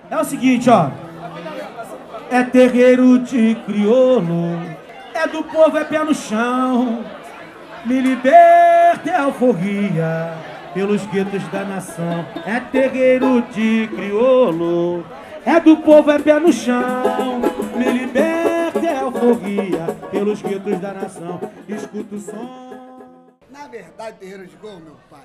É o seguinte, ó. É terreiro de crioulo, é do povo, é pé no chão. Me liberta, é alforria, pelos guetos da nação. É terreiro de crioulo, é do povo, é pé no chão. Me liberta, é alforria, pelos guetos da nação. Escuta o som. Na verdade, terreiro de gol, meu pai,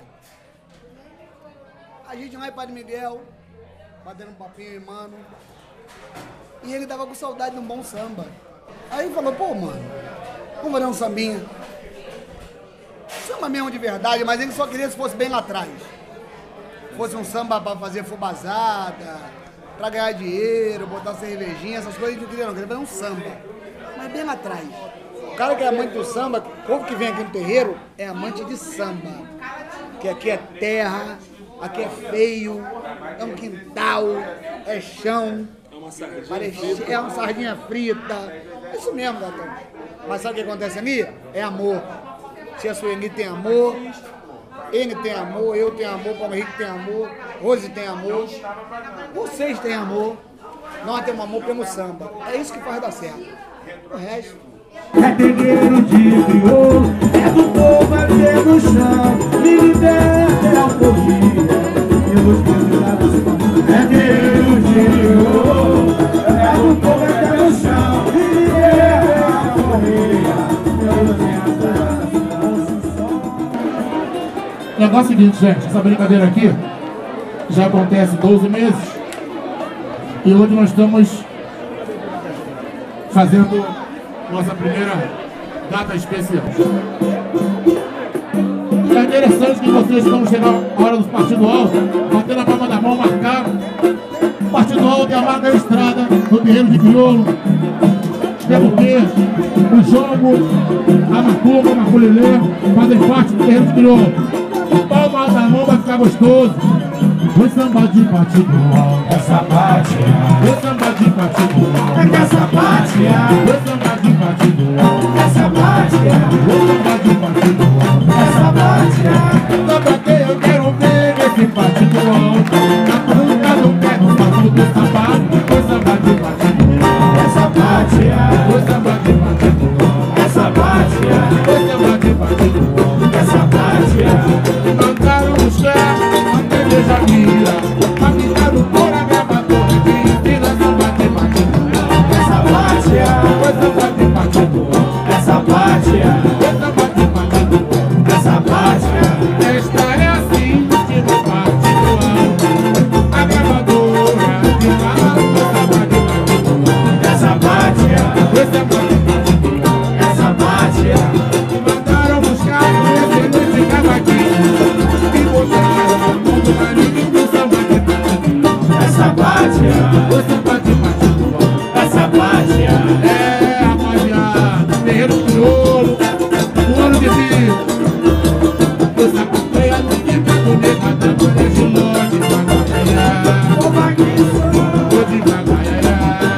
a gente vai para Miguel, batendo um papinho, mano, e ele tava com saudade de um bom samba. Aí ele falou, pô, mano, vamos fazer um sambinha. Samba mesmo de verdade, mas ele só queria se fosse bem lá atrás. Fosse um samba pra fazer fubazada, pra ganhar dinheiro, botar cervejinha, essas coisas, a gente não queria não, queria fazer um samba. Mas bem lá atrás. O cara que é amante do samba, o povo que vem aqui no terreiro, é amante de samba. Que aqui é terra, aqui é feio, é um quintal, é chão. É uma sardinha frita. É isso mesmo, Gatão. Mas sabe o que acontece ali? É amor. Tia Sueli tem amor, N tem amor, eu tenho amor, Paulo Henrique tem amor, Rose tem amor, vocês têm amor, nós temos amor pelo samba. É isso que faz dar certo. O resto. É terreiro de crioulo, é do povo, é pé no chão. Me liberta, é alforria, pelos guetos da nação. É terreiro de crioulo, é do povo, é pé no chão. Me liberta, é alforria, pelos guetos da nação. O negócio é o seguinte, gente, essa brincadeira aqui já acontece 12 meses e hoje nós estamos fazendo nossa primeira data especial. É interessante que vocês, quando chegar a hora do partido alto, bater na palma da mão, marcar. O partido alto é a marca da estrada do terreiro de crioulo. Até porque o jogo, a macumba, a maculelê fazem parte do terreiro de crioulo. Palma da mão vai ficar gostoso. O samba de partido alto, essa parte é. O samba de partido alto, é que essa parte é. O samba de partido alto, essa parte é. O samba de partido alto, essa parte é. Samba que eu quero ver esse partido alto. Na ponta do pé, no saco do sapato. O samba de partido alto, essa parte é. O samba de partido alto, essa parte é. O samba de partido alto, essa parte é. Mandaram buscar a TV Jamila, avisado por a gravadora que ensina samba de partido. Essa parte é. O samba de partido, essa parte é. O samba de partido, essa parte é. Esta é assim, no partido alto. A gravadora que fala do samba de partido. Essa parte é. O samba de partido, essa parte é. Mandaram buscar esse noite cavadinho. Essa parte é. O samba de partido, essa parte é. Rapaziada, terreiro de crioulo, o ano de vida. O sapateia do que tá bonita, da mulher de longe, devagaiá. O devagaiá.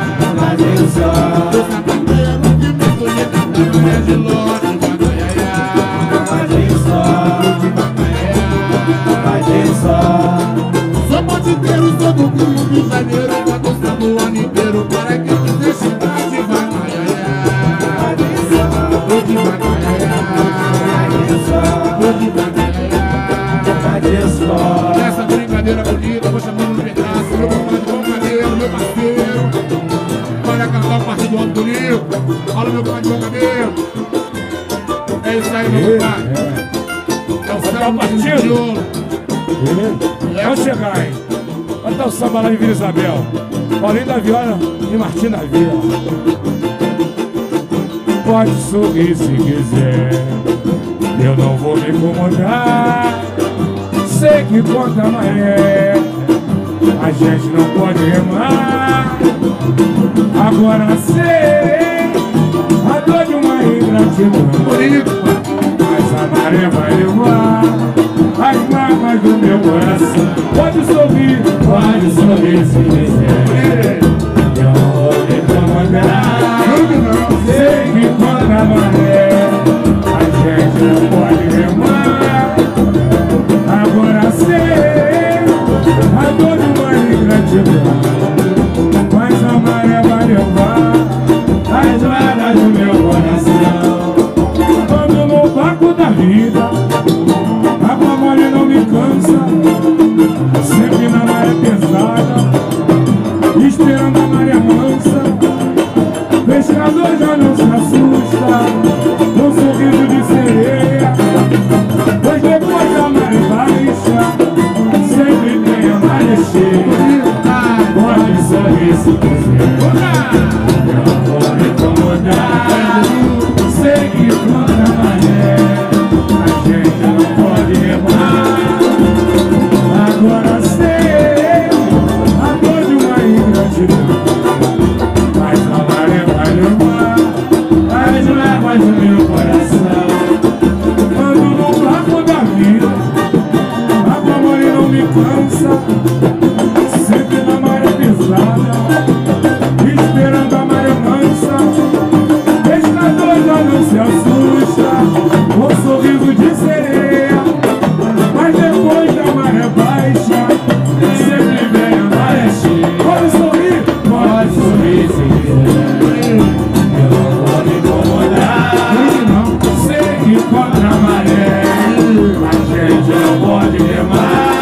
O sapateia do que tá bonita, da mulher de longe, devagaiá. Sou motiveiro, sou do Rio de Janeiro, tá gostando o ano inteiro, para quem quiser chegar de Vagaiaiá. Vou de Vagaiaiá. Vou de Vagaiaiá. Nessa brincadeira bonita, vou chamando no pedaço, meu compadre Bom meu parceiro. Olha cantar o partido alto bonito. Olha meu compadre Bom Cabelo. É isso aí, meu compadre. É o samba de crioulo. Vamos chegar, hein? Olha tá o samba lá em Vila Isabel. Paulinho da Viola e Martim da Vila. Pode sorrir se quiser, eu não vou me incomodar. Sei que conta maré, a gente não pode remar. Agora sei a dor de uma ingratidão, mas a maré vai levar as marcas do meu coração. Pode sorrir se quiser, eu não vou me incomodar. Sei que contra a maré a gente não pode remar. Agora sei a dor de uma ingratidão, mas a maré vai levar as moedas do meu coração. Ando no barco da vida, água mole não me cansa, sempre na maré pesada, esperando a maré mansa. Pescador já não se assusta com um sorriso de sereia, pois depois da maré baixa sempre tem a maré cheia. Pode sorrir se quiser, eu não vou me incomodar. Sei que contra a maré a gente não pode remar. Agora sei a dor de uma ingratidão, mas a maré vai levar as mágoas do meu coração. Ando no barco da vida, água mole não me cansa, sempre na maré pesada, esperando a maré mansa. Pescador já não se assusta com um sorriso de sereia, mas depois da maré baixa sempre vem a maré cheia. Pode sorrir se quiser, eu não vou me incomodar. Sei que contra a maré a gente não pode remar.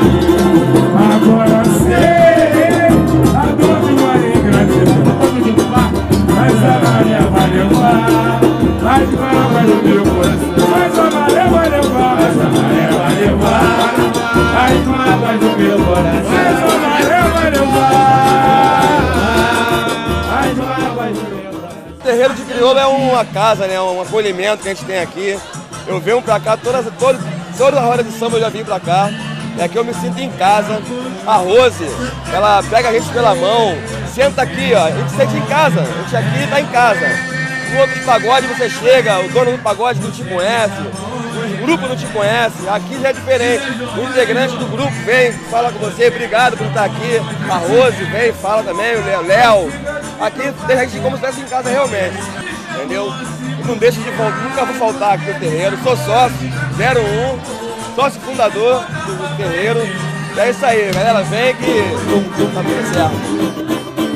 Agora sei a dor de uma ingratidão, mas a maré vai levar as mágoas do meu coração. Mas a maré vai levar, mas a maré vai levar as mágoas do meu coração. Mas a maré vai levar as mágoas do meu coração. O terreiro de crioulo é uma casa, né? Um acolhimento que a gente tem aqui. Eu venho pra cá, toda a roda de samba eu já vim pra cá. E aqui eu me sinto em casa. A Rose, ela pega a gente pela mão, senta aqui, ó, a gente se sente em casa. A gente aqui tá em casa. No outro pagode você chega, o dono do pagode não te conhece, o grupo não te conhece. Aqui já é diferente. O integrante do grupo vem, fala com você, obrigado por estar aqui. A Rose vem, fala também, o Léo. Aqui tem gente como se estivesse em casa realmente, entendeu? E não deixa de voltar, nunca vou faltar aqui no terreiro. Sou sócio, 01, sócio fundador do terreiro. E é isso aí, galera, vem que tá tudo certo.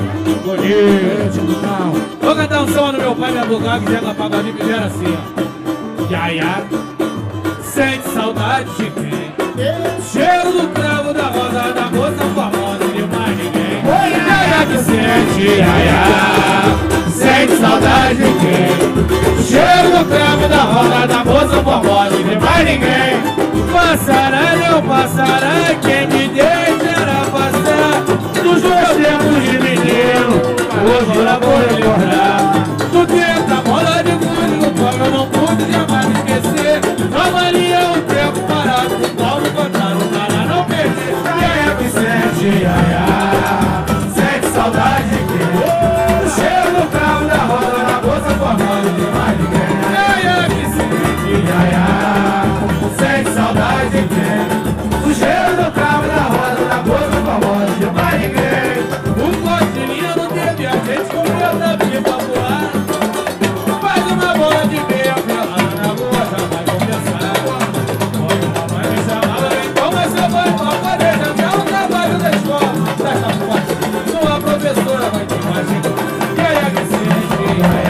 Bonito. Vou cantar um som no meu pai me alugar, que Zeca Pagodinho fizeram assim, ó. Iaia, sente saudade de quem? Cheiro do cravo da rosa da moça famosa de mais ninguém. Iaia que sente, iaia, sente saudade de quem? Cheiro do cravo da rosa da moça famosa de mais ninguém. Passará, não passará, quem me deixará passar dos meus tempos de menino, hoje eu vou recordar. Do tempo da bola de gude, no qual eu não pude jamais esquecer. Não valia o tempo parado, o qual me contaram para não perder. Iaia que sente, iaia, sente saudade de quem? O cheiro do carro da roda, da bolsa formando de mais ninguém. Iaia que sente, iaia, sente saudade de quem? O cheiro do carro da roda, da bolsa formando de mais ninguém. O cortinho não teve a gente com o meu navio pra voar. Faz uma bola de meia pelada na rua, já vai começar. Quando a mãe me chamava, então vai ser mãe pra poder jantar o trabalho da escola. Desta forte, sua professora vai te imaginar. E aí é que sente,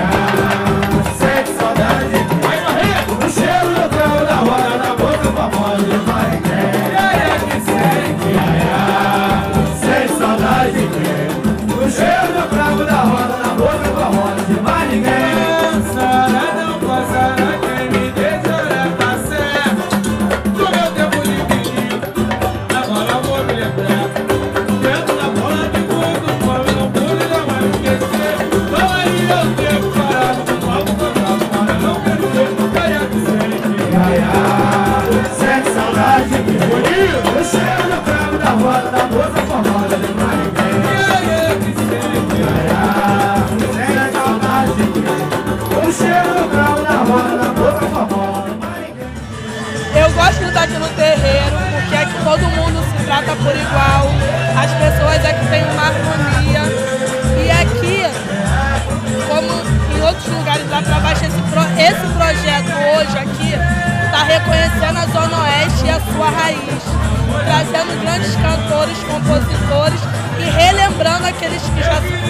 sente saudade de quem? Vai morrer! O cheiro do carro da roda, da boca famosa de mais ninguém. E aí é que sente, sente saudade de quem? O cheiro do cravo da roda, da boca famosa de mais ninguém. Passará, não passará, quem me deixará tá certo. Do meu tempo de menino, agora eu vou me lembrar. Dentro da bola de gude, como não pude jamais esquecer. Não aí eu tempo parado, com palmo cantado para não perder. Iaia que sente, sente saudade de quem? O cheiro do cravo da roda, da boca famosa de mais ninguém. Iaia que sente, sente saudade de quem? O cheiro do cravo da roda, da boca famosa de mais ninguém. Eu gosto de estar aqui no terreiro, porque aqui todo mundo se trata por igual, as pessoas aqui têm uma harmonia. E aqui, como em outros lugares lá para baixo, esse projeto hoje aqui está reconhecendo a Zona Oeste e a sua raiz, trazendo grandes cantores, compositores e aqueles que já se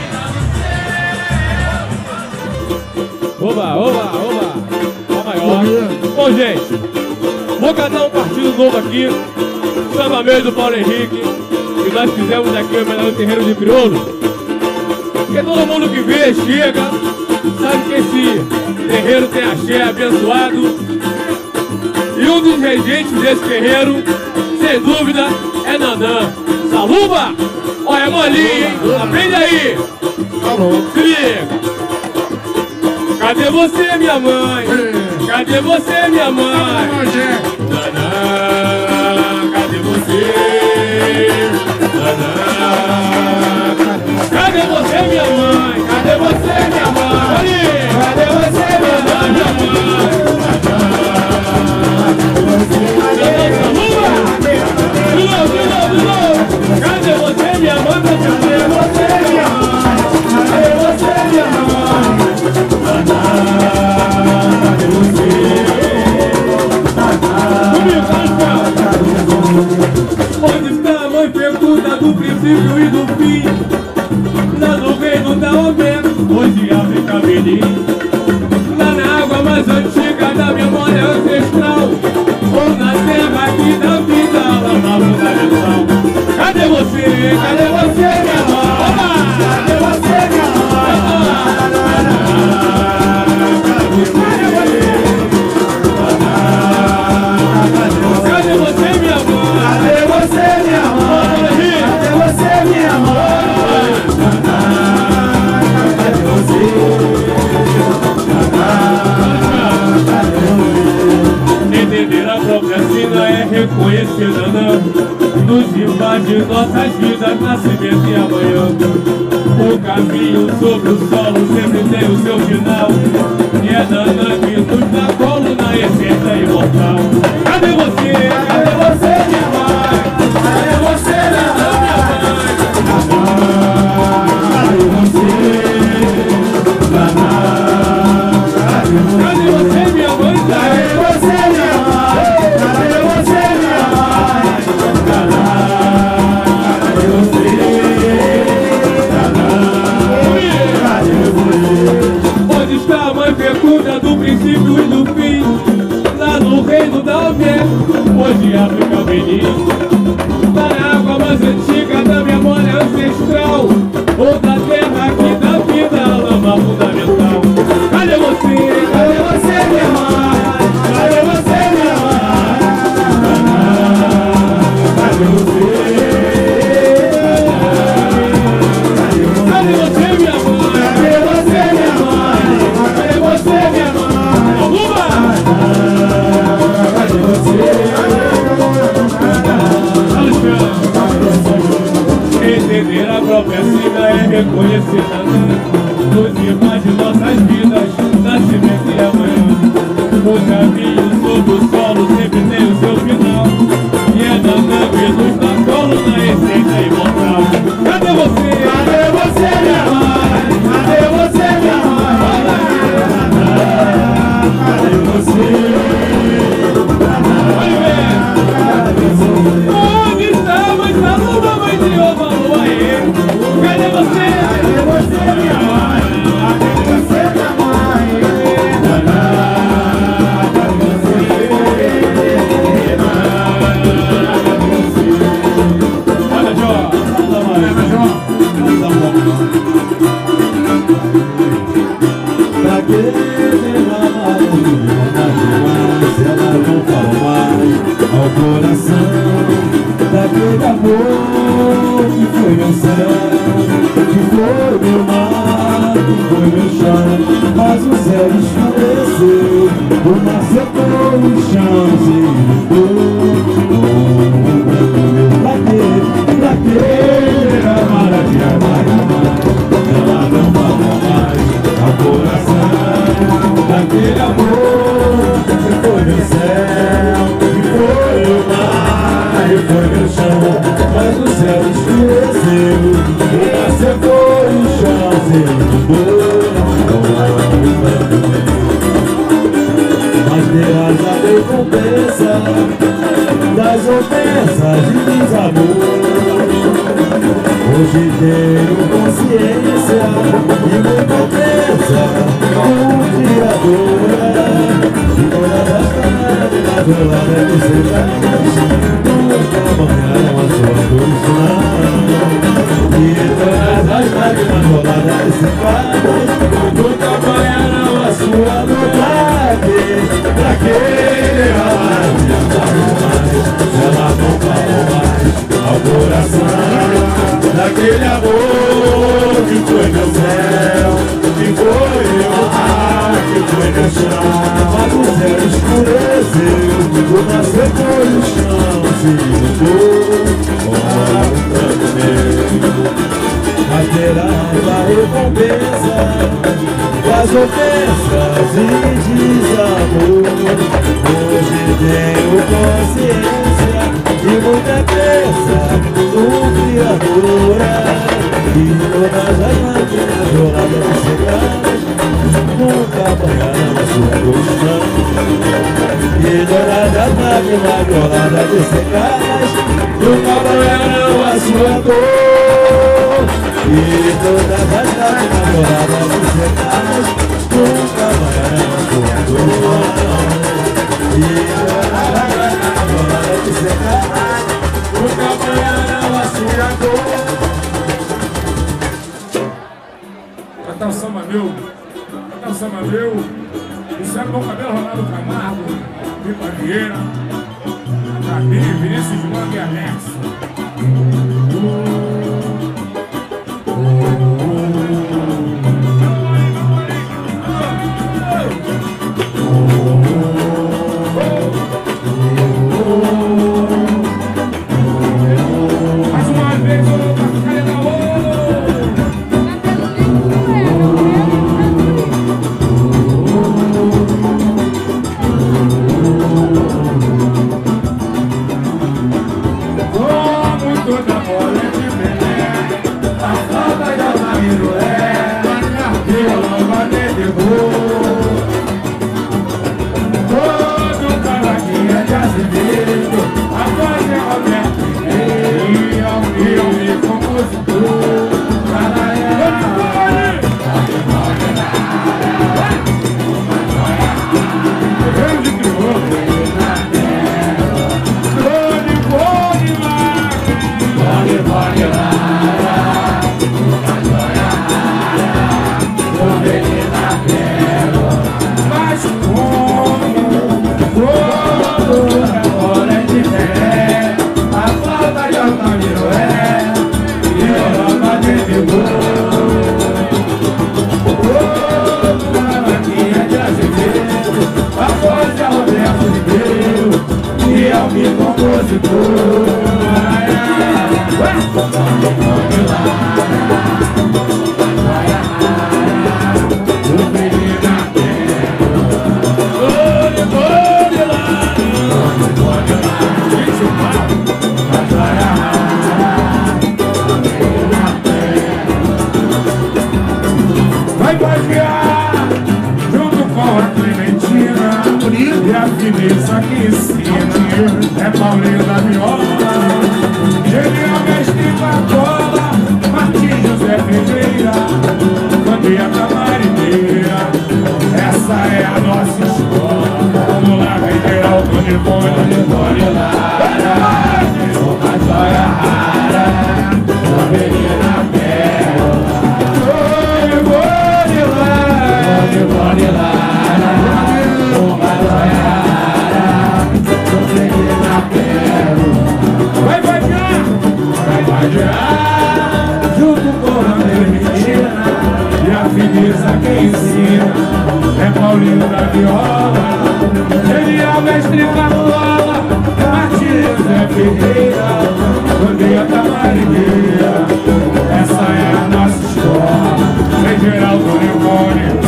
foram. Oba, oba, oba. Tá maior. Bom, gente, vou cantar um partido novo aqui. Samba meio do Paulo Henrique. Que nós fizemos aqui no terreiro de Crioulo. Porque todo mundo que vê, chega, sabe que esse terreiro tem axé abençoado. E um dos regentes desse terreiro, sem dúvida, é Nanã. Saluba! Olha, é molinho, hein? Aprende aí! Se liga! Cadê você, minha mãe? Cadê você, minha mãe? Nanã, cadê você? Nanã, cadê você, minha mãe? Cadê você, minha mãe? Cadê você, minha mãe? Cadê você, minha mãe? Cadê você, minha mãe? Cadê você, minha mãe? Cadê você? Onde está a mãe fecunda do princípio e do fim? Lá no reino da Omega, hoje abre cabelinho. Lá na água mais antiga da memória ancestral, ou na terra aqui da vida, lá na fundamental. Cadê você? Cadê você, minha mãe? Cadê você, minha mãe? Cadê você, minha mãe? Cadê você, minha mãe? Cadê você, minha mãe? Cadê você? Entender a própria sina é reconhecer Nanã. Nos invade nossas vidas, nascimento e amanhã. O caminho sobre o solo sempre tem o seu final. E é Nanã que nos dá colo na essência imortal. Cadê você? Cadê você, minha mãe? Cadê você, Nanã, minha mãe? Cadê você? Nanã, cadê você, minha mãe? Cadê você, minha mãe? Cadê você, minha mãe? Cadê você? Onde está a mãe fecunda do princípio e do fim? Lá no reino da Omega, hoje abre cabelinho. Lá na água mais antiga da memória ancestral, ou da terra aqui da vida, a lama fundamental. Cadê você? Cadê você, minha mãe? Cadê você, minha mãe? Cadê você? Cadê você, minha mãe? Cadê você, minha mãe? Cadê você, minha mãe? Alguma? Cadê você? Entender a própria sina é reconhecer Nanã. Nos invade nossas vidas, nascimento e amanhã. O caminho sobre o solo sempre tem o seu final. E é Nanã que nos dá colo na essência imortal. Cadê você? Cadê você, minha mãe? Cadê você, minha mãe? Cadê você? Onde está a mãe Saluba, mãe de Ovalu, aí? Cadê você? Cadê você, minha mãe? Cadê você, minha mãe? Cadê você? Olha, Jó. Pra que derramar o se ela não fala mais ao coração daquele amor que foi meu céu, que foi meu mar, que foi meu chão. Mas o céu escureceu, o mar secou, o chão se inundou. Pra que derramar a minha lágrima, ela não fala mais ao coração daquele amor que foi meu céu, que foi meu mar, que foi meu chão. Mas o céu escureceu, o tenho consciência e muita crença como criadora. E todas as tardes na velada de cegas nunca banharam a sua produção. E todas as tardes na velada de cegas nunca banharam a sua vontade. Pra que ela não falou mais ao coração daquele amor que foi meu céu, que foi meu mar, que foi meu chão. Mas o céu escureceu, o nascer foi o chão, se mudou, olha o canto meu. Mas terás a recompensa das ofensas e desamor. Hoje tenho consciência e muita crença no Criadora. E todas as máquinas roladas e secadas nunca apanharam a sua construção. E todas as máquinas roladas e secadas nunca apanharam a sua dor. E todas as lágrimas roladas e secadas nunca apanharam a sua dor. E todas as lágrimas roladas e secadas nunca apanharam a sua dor. Cantar o samba meu, cantar o samba meu. Isso é Bom Cabelo, Ronaldo Camargo, Pipa Vieira, Gabi, Vinícius de Manga e Alex. Mais uma vez, eu vou ficar na como toda bola de Pelé, a falta de Altamiro é violão bater de gol. Todo cavaquinho é de Azevedo, a voz é Roberto e eu me compositor. Vai vaguear junto com a Clementina e a fineza que ensina é Paulinho da Viola, genial mestre Pacola, Martim José Ferreira, Bandeira da Marineira. Essa é a nossa escola. Vamos lá, Federal, Tony Boni, Lara, uma joia rara, uma menina bela. Vai vaguear junto com a Clementina e a fineza que ensina é Paulinho da Viola, genial mestre Pacola, Martins é Ferreira, Bandeira da Marineira. Essa é a nossa escola. Vem Geraldo Limone,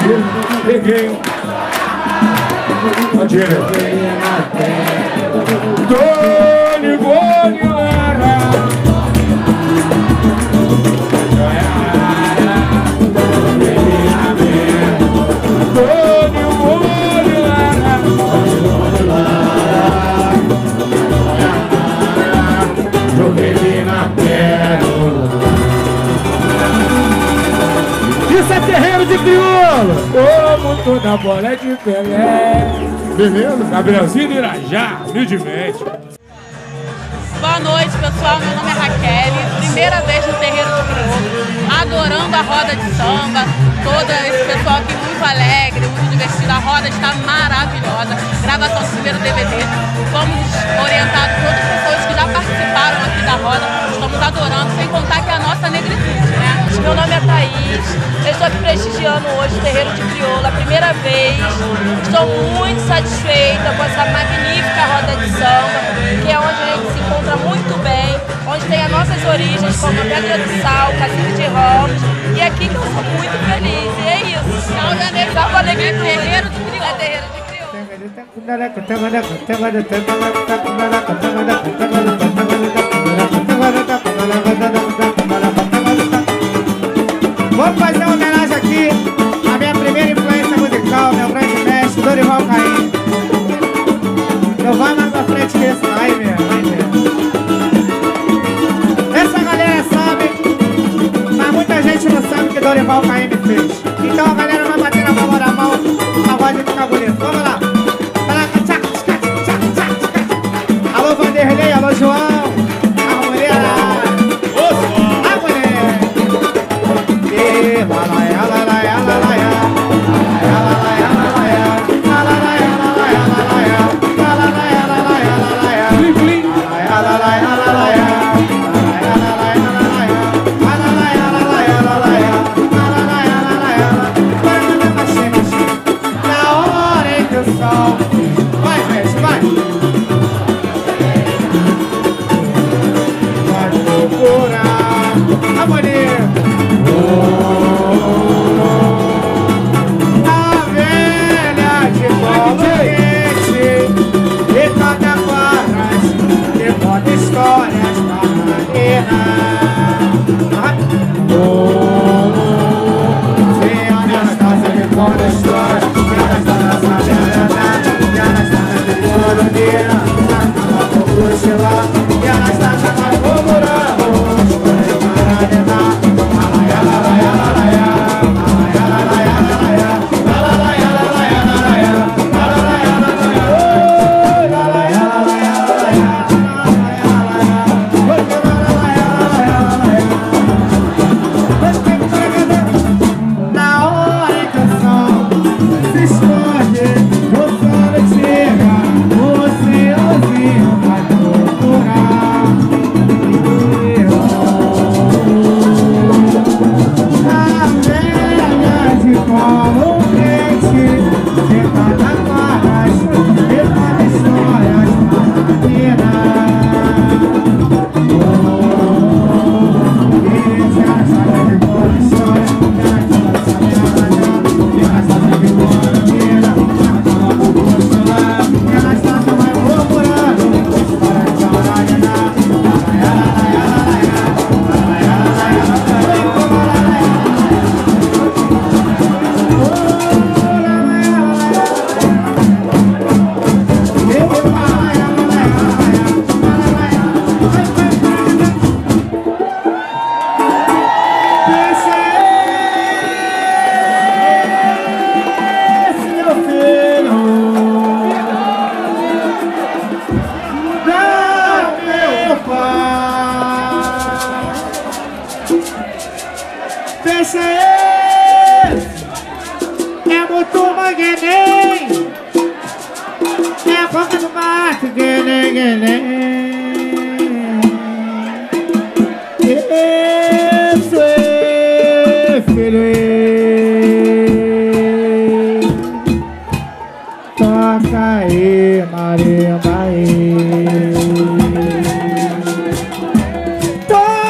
Peguei. Pode ir. Tony Bolhara. Tony Bolhara. Joguei na pérola. Isso é terreiro de crioulo. Como toda bola é de Pelé. Beleza? Gabrielzinho do Irajá, humildemente. Boa noite, pessoal. Meu nome é Raquel. Primeira vez no terreiro de crioulo, adorando a roda de samba. Todo esse pessoal aqui muito alegre, muito divertido. A roda está maravilhosa. Gravação do primeiro DVD. Fomos orientados por outras pessoas que já participaram aqui da roda. Estamos adorando, sem contar que é a nossa negritude, né? Meu nome é Thaís. Eu estou aqui prestigiando hoje o terreiro de crioulo, a primeira vez. Estou muito satisfeita com essa magnífica roda de samba, que é onde a gente se encontra muito bem, onde tem as nossas origens, como a Pedra do Sal, Cacique de Ramos, e aqui que eu sou muito feliz. E é isso. Salve a negra, salve a alegria, terreiro de crioulo. É terreiro de crioulo. Vamos fazer uma homenagem aqui à minha primeira influência musical, meu grande mestre, Dorival Caymmi. Não vai mais pra frente que isso, vai ver, vai ver. Essa galera sabe, mas muita gente não sabe o que Dorival Caymmi fez. Então a galera vai bater na palma da mão, a voz vai ficar bonita. Vamos lá. Alô Vanderlei, alô João.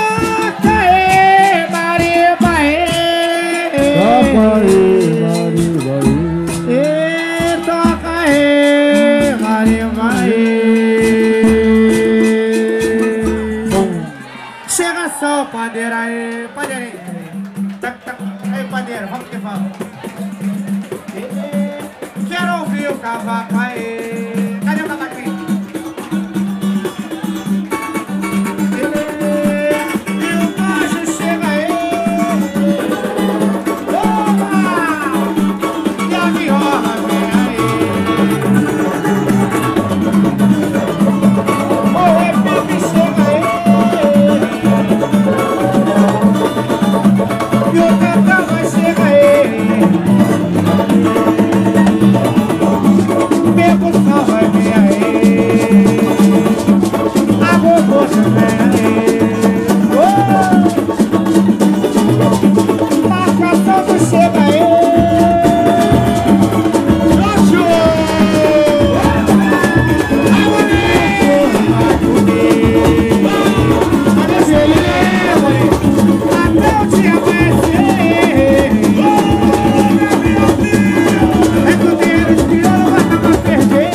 Maria, Maria. pandeira aí, pandeirinho. Aí, pandeiro, vamos que vamos. Quero ouvir o cavaco aí. Cadê o cavaquinho? E o baixo chega aí. Opa! E a viola vem aí. O repique chega aí. E o cantão vai chegar aí. Percussão vai vir aí. A gorgocha vem aí. Marcação que chega aí. Jojo! Até o dia amanhecer. É que o dinheiro de crioulo vai dar pra perder.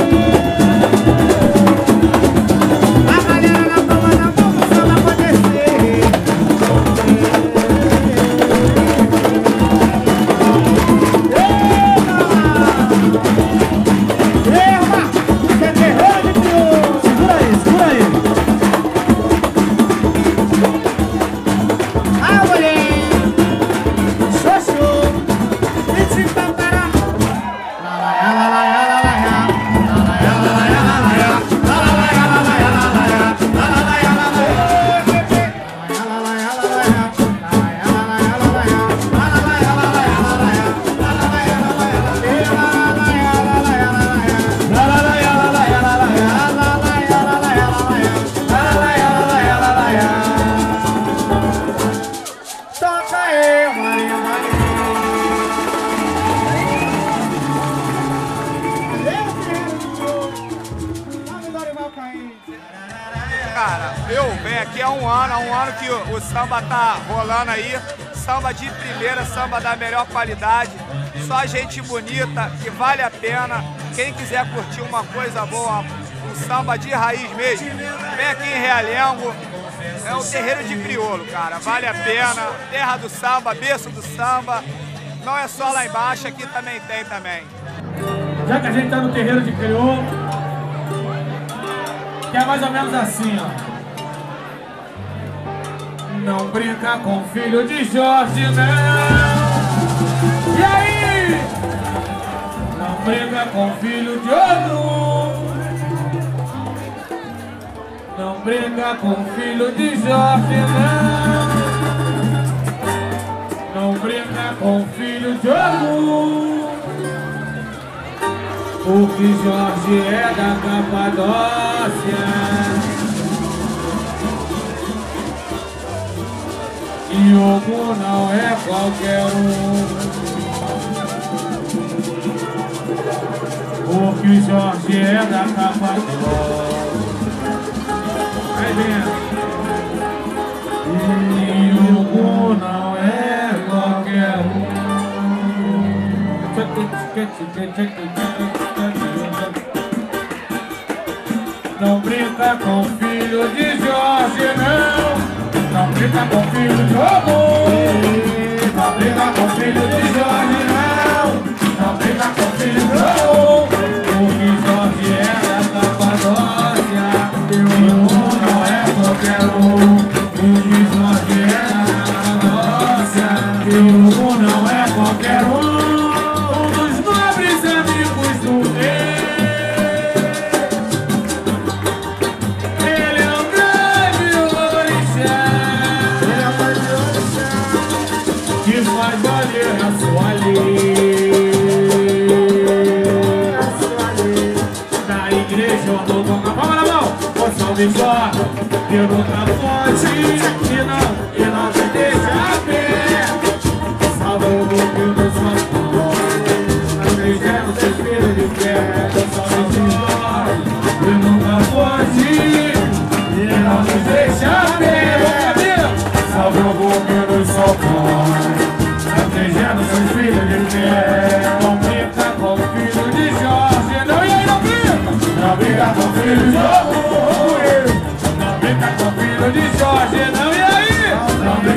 A galera na palma da mão, o samba pode descer. Eita! Você é terreiro de crioulo. Segura aí, segura aí. Ah, mulher! Xoxô! E te tampara! Toca aí, Maria, Maria. Cara, eu venho aqui há um ano que o samba tá rolando aí, samba de primeira, samba da melhor qualidade, só gente bonita, que vale a pena. Quem quiser curtir uma coisa boa, um samba de raiz mesmo, vem aqui em Realengo, é o terreiro de crioulo, cara, vale a pena, terra do samba, berço do samba, não é só lá embaixo, aqui também tem também. Já que a gente tá no terreiro de crioulo, que é mais ou menos assim, ó. Não brinca com filho de Jorge, não. E aí? Não brinca com filho de Odu. Não brinca com filho de Jorge, não. Não brinca com filho de Odu. Porque Jorge é da Capadócia. E Ogum não é qualquer um. Porque Jorge é da Capadócia. Vai vendo. E Ogum não é qualquer um. Não brinca com filho de Jorge, não. Não brinca com filho de Ogum. Não brinca com filho de Jorge, não. Não brinca com filho de Ogum. Porque Jorge é da Capadócia. E Ogum não é qualquer um. Porque Jorge é da Capadócia. E Ogum não é qualquer um. Um dos nobres amigos do rei. Faz valer a sua lei. Na igreja eu tô com a palma na mão. O salve só, eu nunca foge. E não te deixa a pé. Salva o mundo do seu amor. Acreditando seus filhos de fé. O salve só, eu nunca foge. E não te deixa a pé. Salva o mundo do seu amor. Protegendo seus filhos de fé. Não brinca com o filho de Jorge, não. E aí, não brinca? Não brinca com o filho de Jorge. Não brinca com o filho de Jorge, não. E aí? Não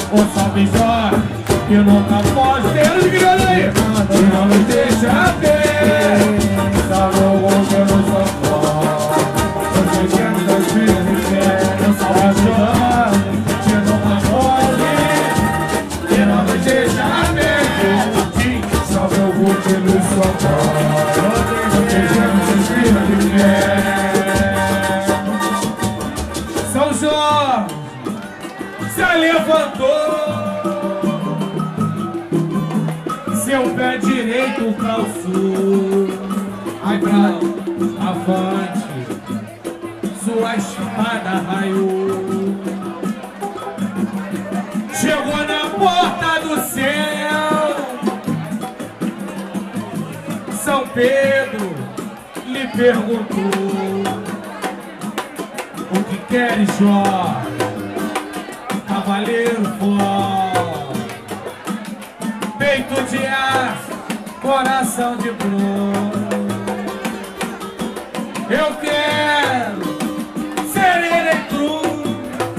O salve Jorge, que nunca pode ter os grilos aí, que não nos deixa ver. Salve o gol pelo São Paulo, os pequenos das filhas de fé. O salve Jorge, que nunca pode, que não nos deixa ver. Salve o gol pelo São Paulo, os pequenos das filhas de fé. São Jorge se levantou, seu pé direito calçou, ai pra avante, sua espada raiou, chegou na porta do céu, São Pedro lhe perguntou: o que queres, Jorge? Cavaleiro forte, peito de aço, coração de bronze. Eu quero serena e cruz,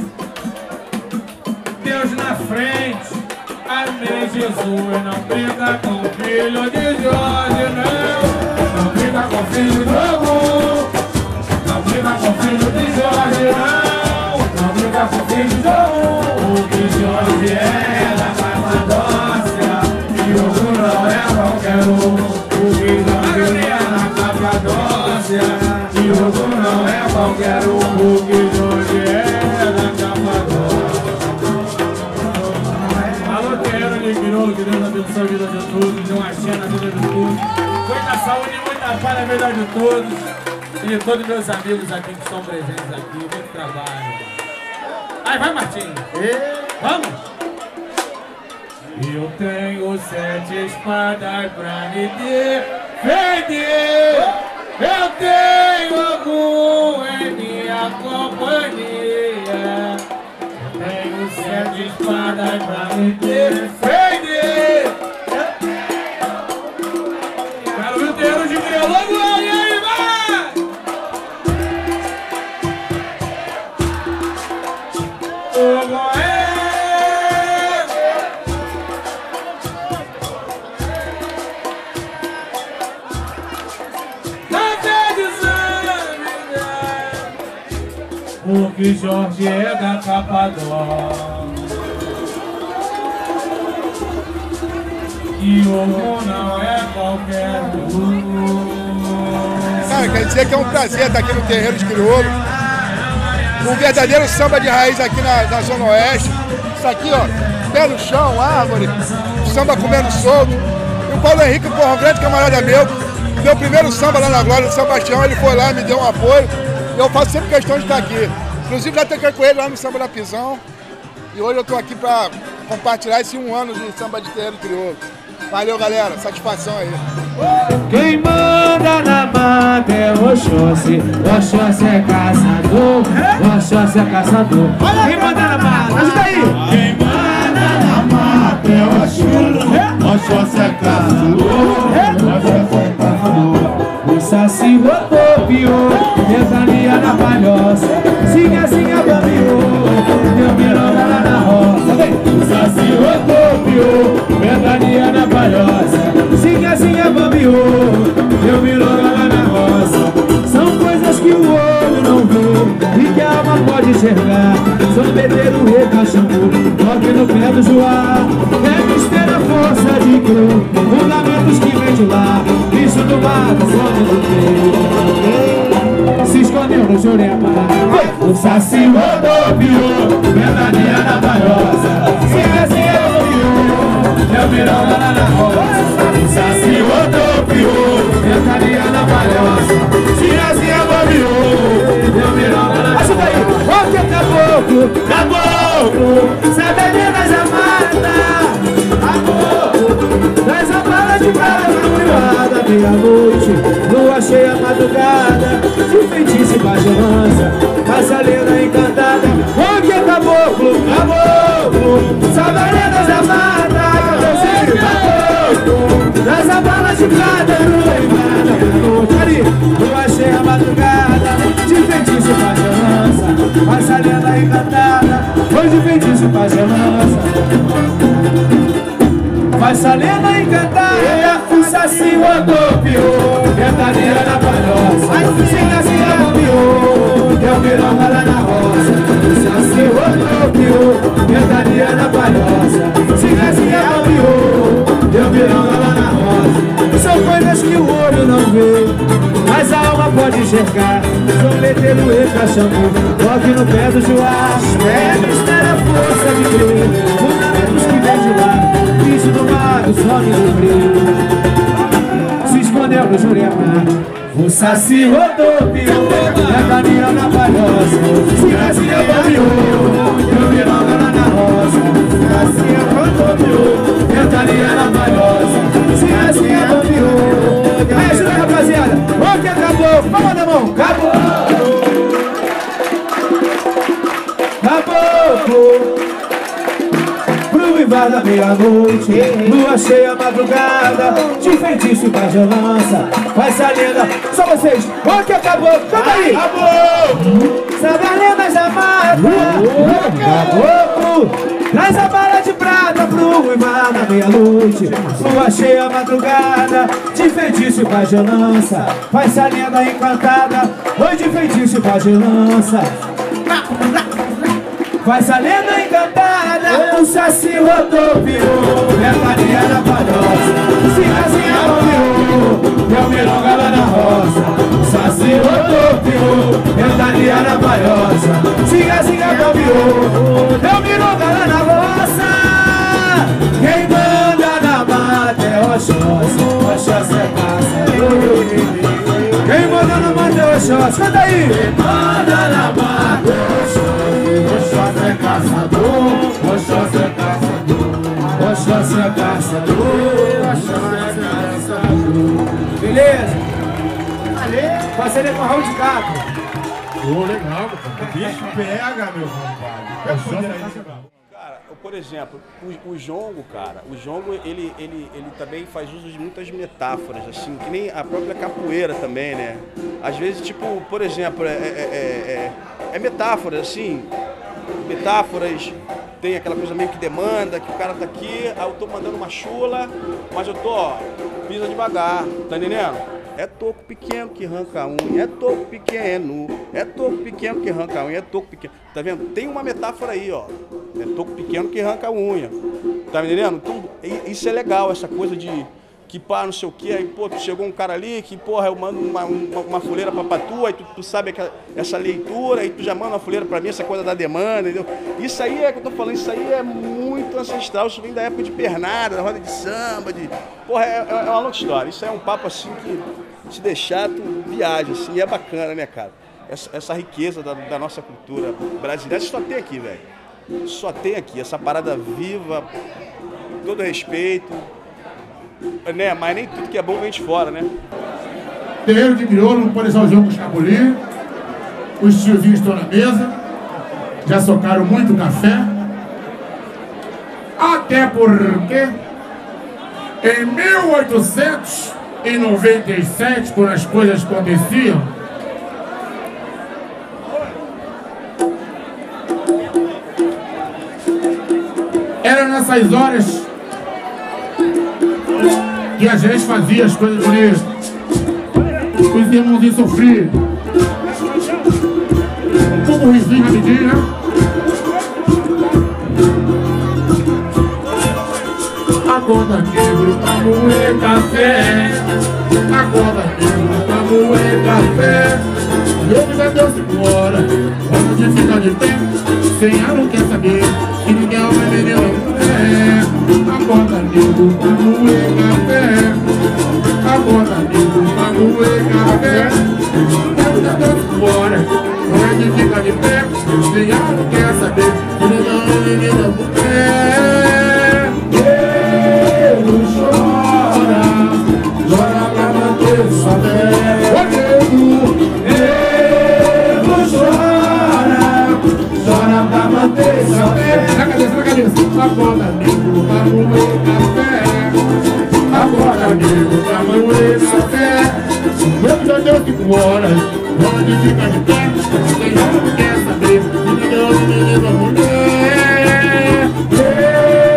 Deus na frente, amém Jesus. Não briga com o filho de Jorge, não briga com o filho de algum, não briga com o filho de Jorge, não briga com o filho de algum. O que Jorge é da Capadócia, e o não é qualquer um. O que Jorge é da Capadócia, e o não é qualquer um. O que Jorge é da Capadócia. Alô, terreno de Crioulo, que Deus abençoe a vida de todos, dê uma axé na vida de todos. Muita saúde e muita paz na vida de todos. E de todos meus amigos aqui que estão presentes aqui. Muito trabalho. Aí vai, Martinho. Vamos! Eu tenho 7 espadas pra me defender. Eu tenho algum em minha companhia. Eu tenho 7 espadas pra me defender. Quero ver o terreiro de Crioulo. E aí, vai! Porque Jorge é da Capadócia e o não é qualquer um. Cara, quer dizer que é um prazer estar aqui no Terreiro de Crioulo. Um verdadeiro samba de raiz aqui na Zona Oeste. Isso aqui, ó, pé no chão, árvore, samba comendo solto. E o Paulo Henrique, porra, um grande camarada meu primeiro samba lá na Glória de São Sebastião, ele foi lá, me deu um apoio. Eu faço sempre questão de estar aqui. Inclusive já toquei com ele lá no Samba da Pisão. E hoje eu tô aqui para compartilhar esse 1 ano de samba de terreiro crioulo. Valeu, galera. Satisfação aí. Quem manda na mata é Oxóssi. Oxóssi é caçador. Oxóssi é caçador. Quem manda na mata? Ajuda aí. Quem manda na mata é Oxóssi. Oxóssi é caçador. Oxóssi é caçador. O Saci rodopiou, ventania na palhoça, zinha, bambiou, deu mironga lá na roça. O Saci rodopiou, ventania na palhoça, zinha, bambiou, deu mironga lá na roça. São coisas que o olho não vê e que a alma pode enxergar. São Pedreiro, Recachambu, toque no pé do Joá. Deve ter a força de crer, fundamentos que vem de lá. Bicho do mato, fome do peito, se escondeu no Jurema. O Saci rodopiou, ventania na palhoça, zinha, bambiou, deu mironga lá na roça. O Saci rodopiou, ventania na palhoça, zinha, bambiou, deu mironga lá na roça. Ajuda aí! Porque caboclo, sabe apenas a mata. Caboclo, traz a bala de bala na privada. Meia-noite, lua cheia, madrugada, de feitiço e pagelança, passa a lenda encantada. Porque caboclo, sabe apenas a mata. Caboclo, traz a bala de prata, lua encantada. Meia-noite, ali, lua cheia, madrugada, de feitiço e pagelança, passa a lenda encantada. Hoje feitiço e pagelança, Faz essa lenda encantada, o Saci rodopiou, ventania na palhoça, Singazinha rodopiou, deu milonga lá na roça. O Saci rodopiou, ventania na palhoça, Singazinha rodopiou, deu milonga lá na roça. São coisas que o olho não vê, mas a alma pode enxergar. Sombreteiro e cachambu, toque no pé do Joá. Espera a força de crer, fundamentos que vem de lá. Bicho do mar, o some do brilho, se escondeu no Jurema. O Saci rodopiou, ventania na palhoça, Singazinha rodopiou, deu milonga lá na roça. O Saci rodopiou, ventania na palhoça, Singazinha rodopiou. Aí, ajuda, rapaziada. O que acabou? Palma da mão. Acabou. Acabou. Pro uivar da meia-noite, lua cheia, madrugada, de feitiço e pagelança, faz a lenda. Só vocês. O que acabou? Canta aí. Acabou. Sabe a lenda da mata. Acabou. Traz a bala de prata pro uivar da meia-noite, lua cheia, madrugada, de feitiço e pagelança, faz a lenda encantada. Oi, de feitiço e pagelança, faz a lenda encantada. O Saci rodopiou, ventania na palhoça, Singazinha rodopiou, deu milonga lá na roça. O Saci rodopiou, ventania na palhoça, Singazinha rodopiou, deu milonga lá na roça. Quem manda na mata é Oxóssi, Oxóssi é caçador. Quem manda na mata é Oxóssi, canta aí. Quem manda na mata é Oxóssi, Oxóssi é caçador, Oxóssi é caçador, Oxóssi é caçador, Oxóssi é caçador. Beleza? Parceria com o Raul de Caco. Pô, legal, cara. O bicho pega, meu compadre. Cara, por exemplo, o jongo, cara, o jongo, ele também faz uso de muitas metáforas, assim, que nem a própria capoeira também, né? Às vezes, tipo, por exemplo, é metáforas, assim, metáforas, tem aquela coisa meio que demanda, que o cara tá aqui, aí eu tô mandando uma chula, mas eu tô, ó, pisa devagar, tá entendendo? É toco pequeno que arranca a unha, é toco pequeno que arranca a unha, é toco pequeno. Tá vendo? Tem uma metáfora aí, ó. É toco pequeno que arranca a unha. Tá me entendendo? Então, isso é legal, essa coisa de que pá, não sei o que, aí, pô, chegou um cara ali que, porra, eu mando uma fuleira pra tu, aí tu sabe essa leitura, aí tu já manda uma fuleira pra mim, essa coisa da demanda, entendeu? Isso aí é que eu tô falando, isso aí é muito ancestral, isso vem da época de pernada, da roda de samba, porra, é uma longa história. Isso é um papo assim que se deixar, tu viaja, assim, e é bacana, né, cara? Essa riqueza da nossa cultura brasileira, isso só tem aqui, velho. Só tem aqui, essa parada viva, com todo respeito, né? Mas nem tudo que é bom vem de fora, né? Terreiro de Crioulo, não pode usar o jogo com escapulir. Os tiozinhos estão na mesa, já socaram muito café. Até porque em 1897, quando as coisas aconteciam, era nessas horas que a gente fazia as coisas bonitas. Os irmãozinhos sofriam. Um risinho rapidinho, né? Acorda negro pra moer café, acorda negro pra moer café. Eu me deu-se embora, onde fica de pé, sem ar não quer saber, que ninguém é uma menina mulher. Acorda negro pra moer café, acorda negro pra moer café. Eu me deu-se embora, onde fica de pé, sem ar não quer saber, que ninguém é uma menina mulher. Chora, chora pra manter sua fé. Nego chora, chora pra manter sua fé. Na cabeça. Acorda, nego, pra moer café. Acorda, nego, pra moer café. Eu já deu 5 horas, onde fica de pé. Quem já não quer saber, ninguém é uma menina mulher.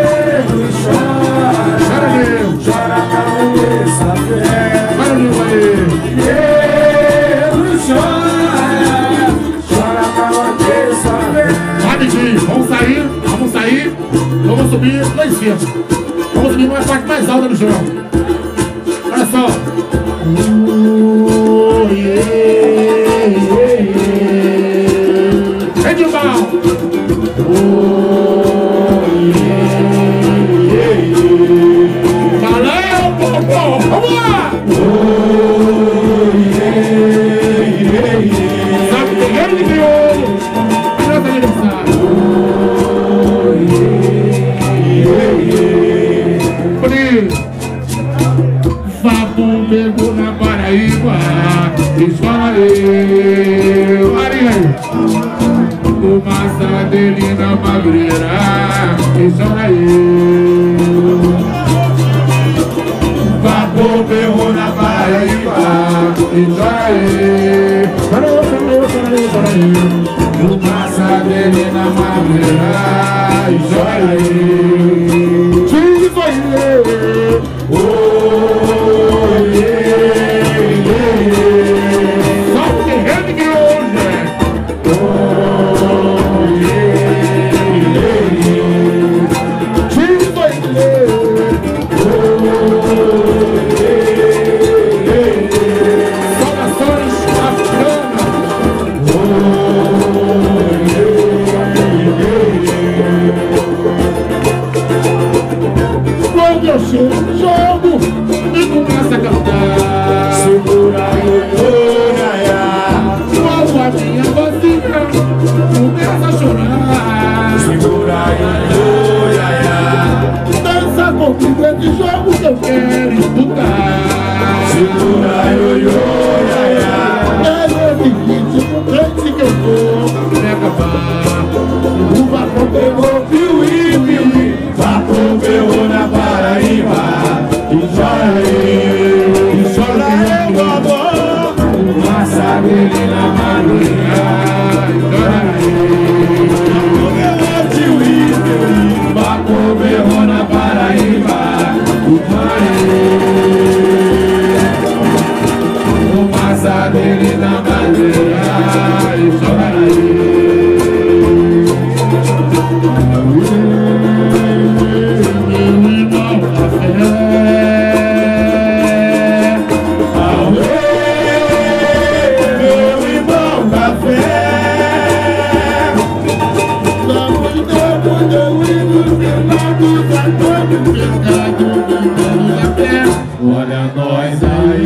Vamos subir lá em cima. Vamos subir uma parte mais alta do chão. Olha só. Vem de mal. Valeu, popô. Vamos lá. Sabe que ele criou. Nosso aniversário. Vapor pegou na Paraíba e chora eu, Maria. O massa dele na magreira e chora eu. Vapor pegou na Paraíba e chora eu. Chora eu, chora eu, chora eu, chora eu. O massa dele na magreira e chora eu. Tire foi eu. Só que rede que hoje Tire foi saudações africanas. Quando eu chego no jogo e começo a cantar, segura aí, qual a minha vozinha começa a chorar, segura aí, dança comigo esse jogo que eu quero escutar, segura aí, é esse ritmo grande que eu vou me acabar. O vapor pegou, piuí, piuí, vapor pegou na Paraíba e chora eu, amor. Massa dele na marinha e chora eu. Vapor pegou na Paraíba e chora eu. Massa dele na marinha e chora eu. Olha nós aí,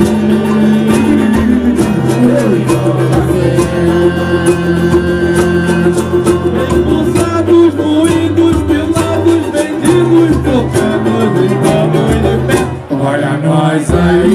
embolsados, moídos, pelados, vendidos, tocados, estamos de pé. Olha nós aí,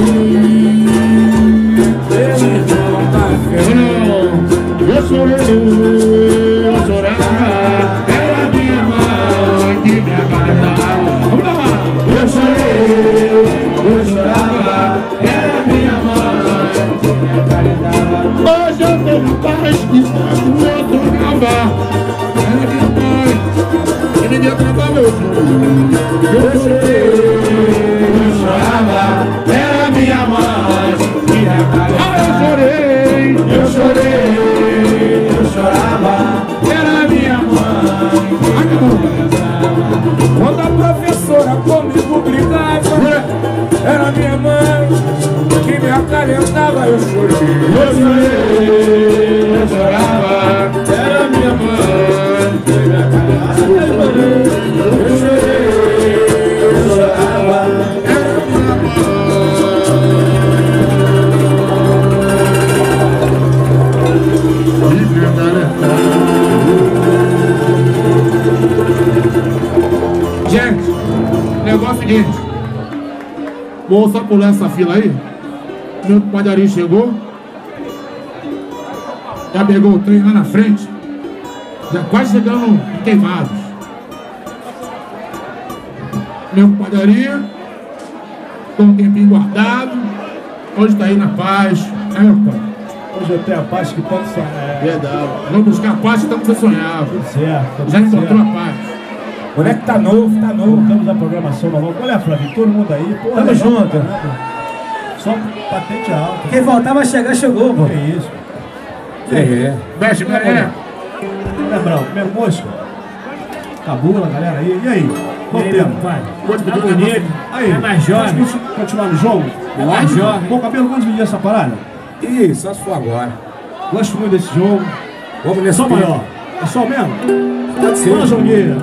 eles vão café. Eu chorei, eu chorava, era minha mãe que me agarrava. Eu chorei, eu chorava, era minha mãe que me acariciava. Hoje eu tenho paz que quando eu sonhava, era minha mãe que me atrapava meu filho. Eu chorei, eu chorava, era minha mãe que me acariciava. Eu chorei, eu chorava, era minha mãe que me acariciava. Quando a professora comigo brigava, era minha mãe que me acalentava. Eu chorei, eu chorava, era minha mãe que me acalentava. Eu chorei, eu chorava, era minha mãe. Gente, o negócio é o seguinte. Vou só pular essa fila aí. Meu padaria chegou. Já pegou o trem lá na frente. Já quase chegando em Queimados. Meu padaria. Com um tempinho guardado. Hoje tá aí na paz. É, meu pai? Hoje eu tenho a paz que tanto sonhar. Verdade. Vamos buscar a paz que tanto você sonhava. Tudo certo. Já encontrou a paz. O moleque tá novo, tá novo. Voltamos a programação nova. Olha, Flávio, todo mundo aí. Porra, tamo junto. Só patente alta. Quem voltar vai chegar, chegou, pô. Que isso? Mexe, Maré. Lembrão, meu moço. Cabula, galera aí. E aí? Qual o tempo? Quanto tá bonito. Aí, é mais jovem. Vamos continuar no jogo? É mais jovem. Bom, Cabelo, vamos dividir essa parada? Ih, só se for agora. Gosto muito desse jogo. Vamos nesse Só maior. É só mesmo? Pode ser. Fala, Jongueira.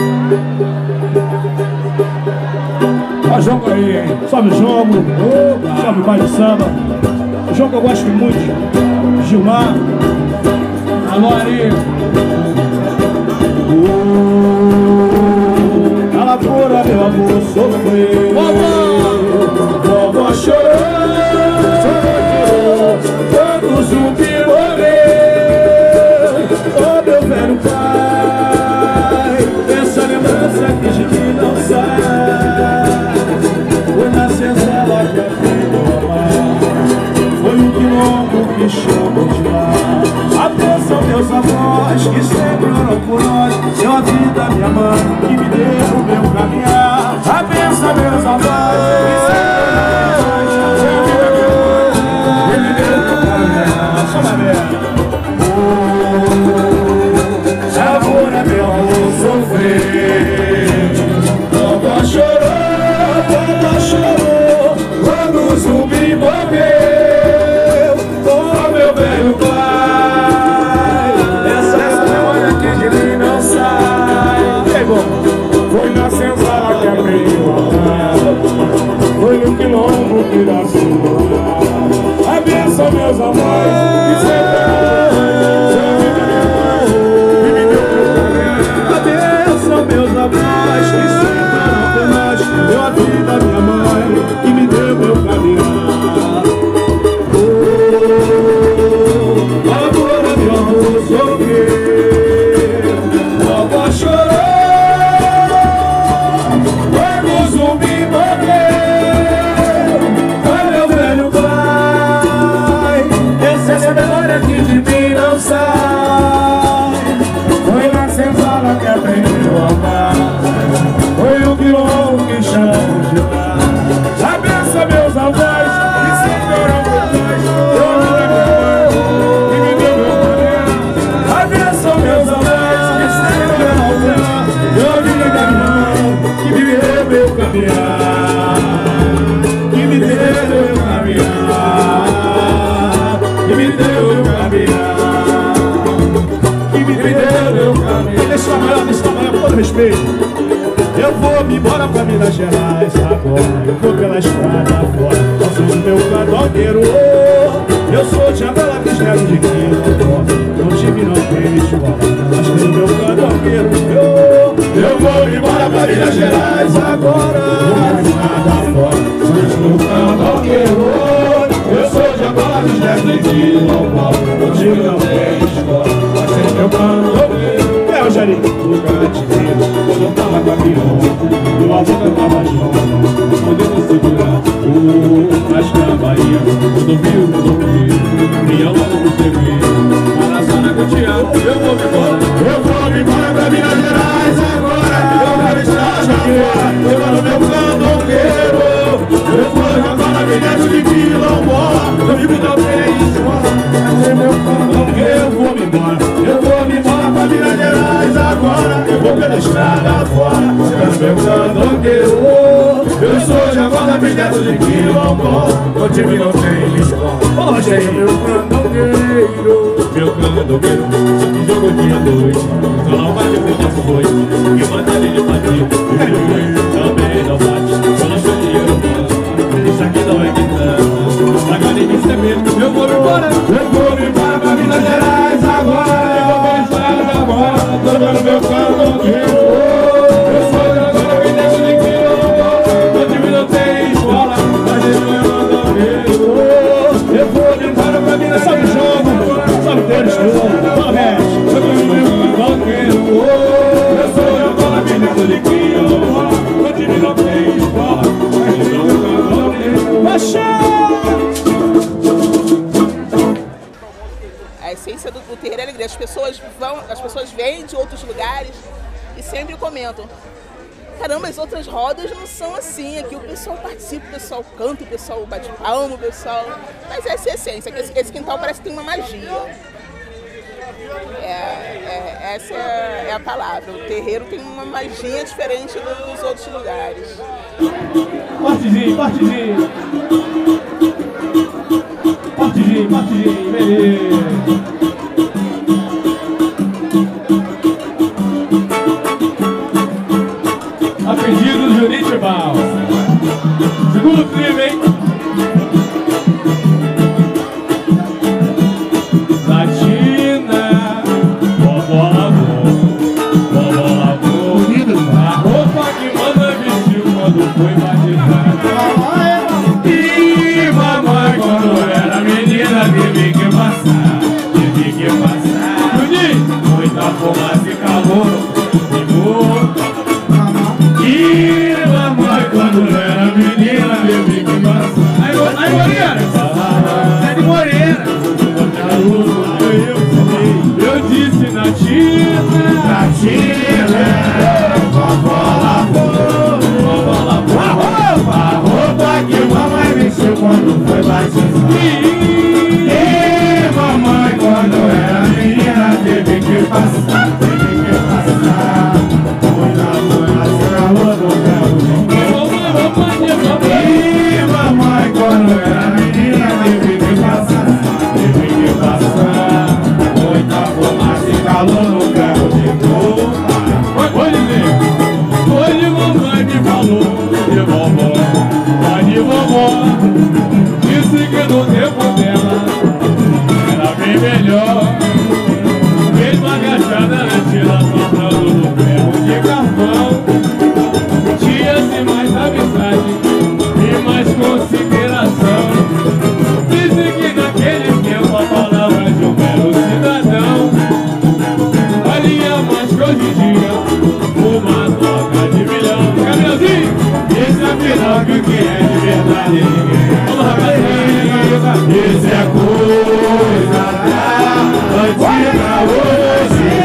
Ó, jogo aí, hein? Sobe o jogo. Sobe o baile de samba. O jogo que eu gosto muito. Gilmar. Alô, Ari. A lavoura, meu amor, sofreu. Vovó chorou. Quando o zumbi morreu. Oh, meu velho pai, essa lembrança que de mim não sai. Foi na senzala que aprendeu a amar. Foi um quilombo que chamou de lá. Atenção, meus avós, que sempre oram por nós. Deu a vida à minha mãe, que me deu o meu caminhar. A benção, meus avós, que sempre oram por nós. Deu a vida à minha mãe, que me deu o meu caminhar. Só uma merda. Agora meu amor sofreu. Vovó chorou, quando o zumbi morreu. Oh, meu velho pai, essa memória que de mim não sai. Ei, bom, foi na senzala que aprendi a amar. Foi no quilombo que nasceu. A benção, meus amores, que sempre meus avós que sempre eram por nós. Deu a vida à minha mãe, que me deu meu caminhar. Agora meu amor sofreu. Vovó chorou quando o zumbi morreu. Ai, meu velho pai, essa é a memória que de mim não sai. Foi na senzala que aprendeu a amar. Foi o quilombo que chamamos de lá. A benção, meus avós, que sempre oram por nós. Deu a vida à minha mãe, que me deu meu caminhar. A benção, meus avós, que sempre oram por nós. Deu a vida à minha mãe, que me deu meu caminhar. Que me deu meu caminhar. Que me deu meu caminhar. Que me deu meu caminho. Deixa eu trabalhar com todo respeito. Eu vou me embora pra Minas Gerais agora. Eu vou pela estrada fora. Eu sou do meu candogueiro. Eu sou de Angola, bisneto de Quilombo. Não tive, não tenho escola, mas sou do meu candogueiro. Eu vou me embora pra Minas Gerais agora. Eu vou pela estrada fora. Eu sou do meu candogueiro. Eu sou de Angola, bisneto de Quilombo. Não tive, não tenho escola, mas sou do meu candogueiro. É o Jarim, o cantinho, quando eu tava com a pior, meu avô cantava junto, podendo segurar mas na Bahia, quando viu, minha logo no TV, Marazana Canteado, eu vou me embora pra Minas Gerais agora, eu quero estar fora, eu vou no meu candoqueiro, eu vou agora dentro de Quilombo, eu vivo não tenho escola, é meu candoqueiro, eu vou me embora pra Minas Gerais agora. Eu vou pela estrada fora, eu meu candoqueiro. Eu sou de agora, bisneto de Quilombo. O time não tem escola, hoje é meu candoqueiro. Meu candoqueiro, que jogo dia à noite. Só não bate muita foice, que batalha de bater. Também não bate, só não sou dinheiro fora. Isso aqui não é guitarra, pra galera me receber. Eu vou me embora pra Minas Gerais agora. Tô no meu candoqueiro. Eu sou de agora, me deixo de Quilombo. Meu time não tem escola, mas ele não é candoqueiro. Eu vou me embora pra Minas Gerais. Sabe o jogo, sabe o tênis, fala mexe. Eu tô no meu candoqueiro. Eu sou de agora, me deixo de Quilombo. Meu time não tem escola, mas ele não é candoqueiro. A essência do terreiro é alegria. As pessoas vêm de outros lugares e sempre comentam: caramba, as outras rodas não são assim. Aqui o pessoal participa, o pessoal canta, o pessoal bate palma, o pessoal... Mas essa é a essência. Esse quintal parece que tem uma magia. essa é a palavra. O terreiro tem uma magia diferente dos outros lugares. Fortezinho, fortezinho. Fortezinho, fortezinho, beleza. A pedido do Juninho Tibal. Segundo clima, hein? Latina, vovó lavou, a roupa que manda vestiu quando foi batizada. E mamãe quando era menina teve que passar. Juninho, muita fumaça e calor, e mamãe quando era menina teve que passar. Aí Morena, sai de Morena. Eu disse Natina, vovó lavou, a roupa que mamãe vestiu quando foi batizada. E mamãe quando era menina teve que passar, muita fumaça e calor no carro de e mamãe quando era menina teve que passar, muita fumaça e calor no carro de boa. Hoje mamãe me falou de vovó, disse que no tempo dela era bem melhor. Mesmo agachada na tira, soprando no ferro de carvão, tinha-se mais amizade e mais consideração. Dizem que naquele tempo a palavra de um belo cidadão valia mais que hoje em dia uma toca de milhão. Gabrielzinho, esse afinal que o que é de verdade ninguém. Vamos rapaziada, esse é coisa da antiga hoje.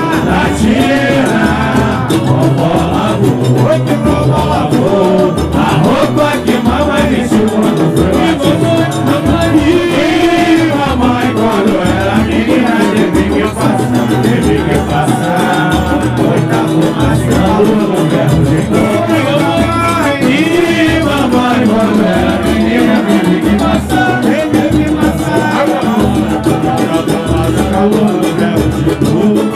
Latina, vovó lavou, a roupa que mamãe vestiu quando foi batizada. E mamãe quando era menina teve que passar, muita fumaça e calor no ferro de novo. E mamãe quando era menina teve que passar, muita fumaça e calor no ferro de novo.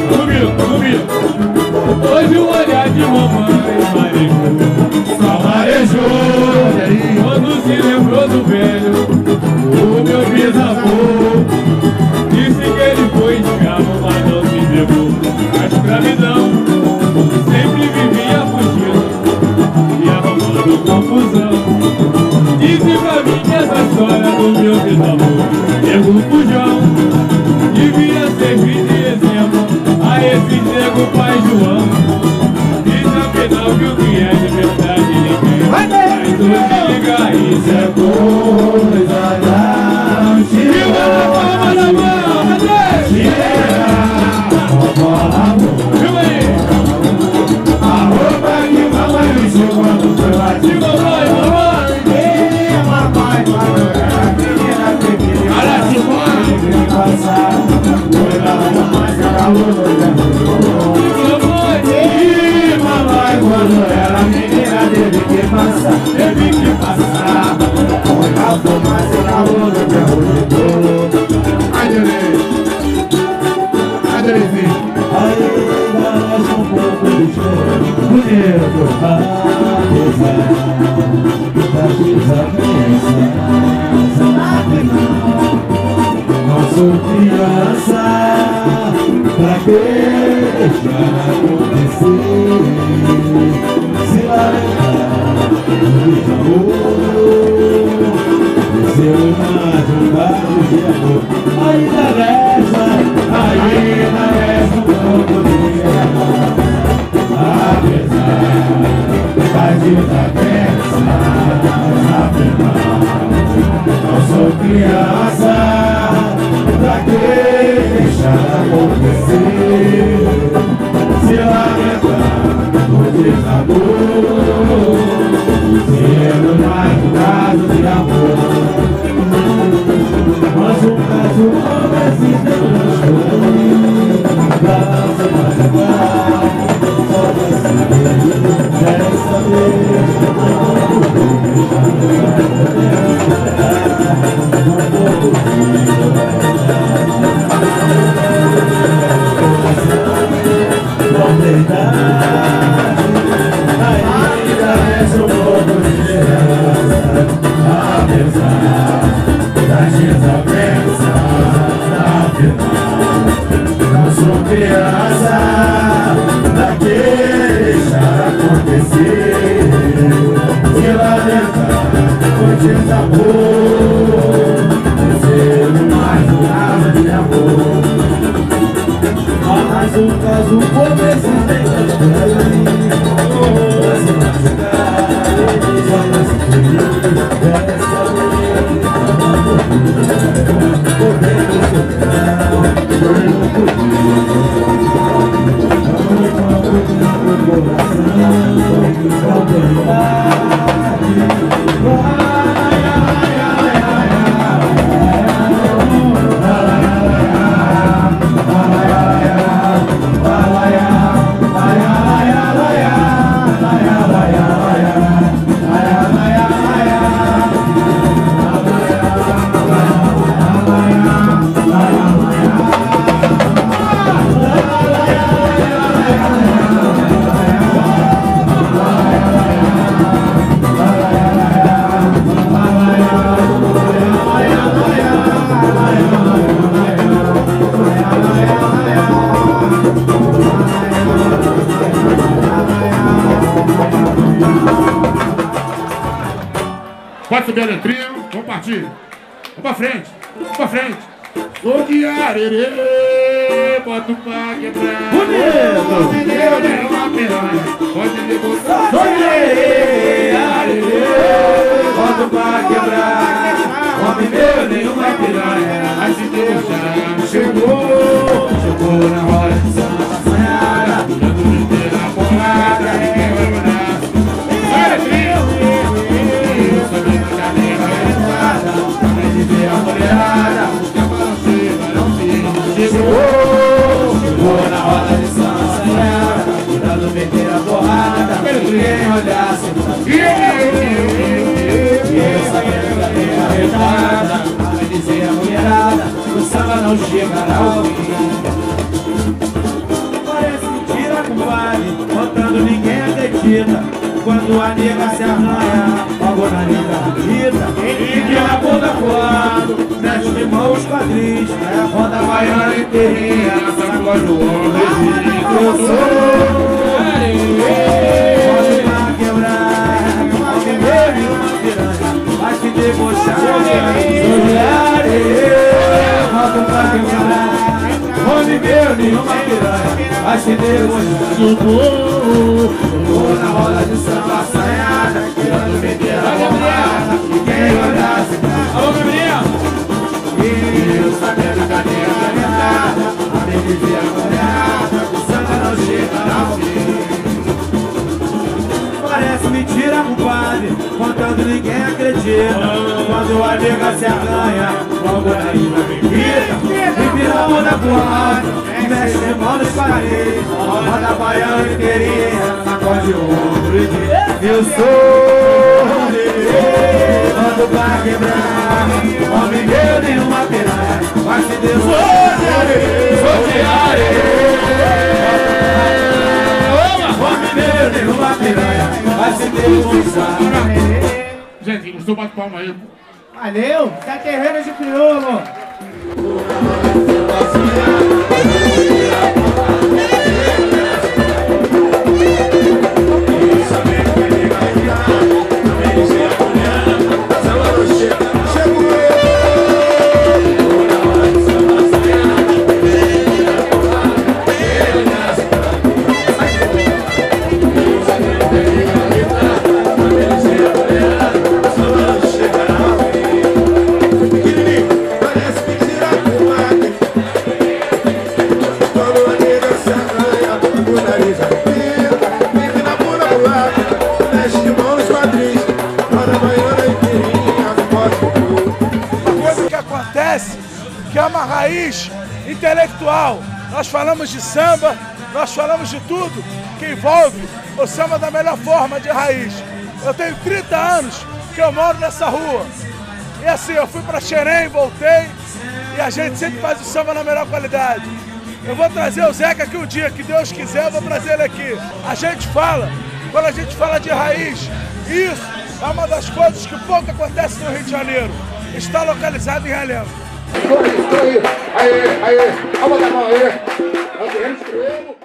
Hoje o olhar de mamãe só marejou quando se lembrou do velho, o meu bisavô. Disse que ele foi escravo, mas não se entregou à escravidão. Sempre vivia fugindo e arrumando confusão. Disse pra mim que essa história do meu bisavô, nego fujão, devia servir de exemplo a esse nego pai João. Diz afinal que o que é de verdade ninguém mas tu se liga, isso é coisa da antiga. E na palma da mão, cadê? Vovó lavou, viu aí? A roupa que mamãe vestiu quando foi batizada. E mamãe quando era menina teve que passar, muita mais calor no carro. E mamãe quando era menina teve que passar, muita fumaça e calor no carro de boa. Ai, Delezinho. Ainda és um pouco de bonito, apesar das desavenças. Não sou criança pra que deixar acontecer. Se lamentar de amor, seu madrugado de amor. Ainda resta um pouco de amor, apesar das desavenças. Não sou criança pra que deixar acontecer. Se lamentar do desamor, seu madrugado de amor. Mas um caso como esse não estou. Pode subir a letrinha, vamos partir. Vamos pra frente, vamos pra frente. Sou de arerê, boto pra quebrar. Bonito! Eu nem uma piranha, pode me botar. Sou de arerê, boto pra quebrar. Homem meu, nenhuma piranha, Mas se deixar, chegou na hora de samba assanhada. dando de ter a porrada, ninguém vai olhar. Olha, trio! Isso, minha cadeira é Também de ver a mulherada. Chegou na hora de samba assanhada. Cuidado, meter a porrada. Ninguém olhasse pra mim. Eu sabendo da minha retada. Vai dizer a mulherada, o samba não chegará ao fim. Parece mentira, compadre, contando ninguém acredita. Quando a nega se arranha, logo na linda Rita. Fique na bunda voando, mexe de mão os quadris. É a roda baiana inteirinha, sacode o ombro e diz que eu sou. Pode lá quebrar, homem meu e uma piranha, vai se debochar. Sou de areia, roda pra quebrar. Homem meu, nenhuma piranha, vai se debochar. Chegou na roda de samba assanhada, querendo meter a porrada. Ninguém olhasse pra mim. Alô, Gabriel! Eu sabendo da minha canetada, a me dizer a mulherada, o samba não chega ao fim. Parece mentira, compadre, contando ninguém acredita. Quando a nega se arranha, logo na ilha me grita. Me vira a onda voada, mexe de mão nos quadris. Roda a baiana inteirinha, sacode o ombro e diz: eu sou mando pra quebrar. Homem meu, nenhuma piranha, vai se descer. Sou de areia. Homem meu, nenhuma piranha, vai se desmontar. Gente, gostou? Bate palma aí. Valeu, tá terreiro de crioulo. Que é uma raiz intelectual. Nós falamos de samba, nós falamos de tudo que envolve o samba da melhor forma de raiz. Eu tenho 30 anos que eu moro nessa rua. E assim, eu fui para Xerém, voltei, e a gente sempre faz o samba na melhor qualidade. Eu vou trazer o Zeca aqui um dia, que Deus quiser, eu vou trazer ele aqui. A gente fala, quando a gente fala de raiz, isso é uma das coisas que pouco acontece no Rio de Janeiro. Está localizado em Realengo. Aí, palma da mão aí.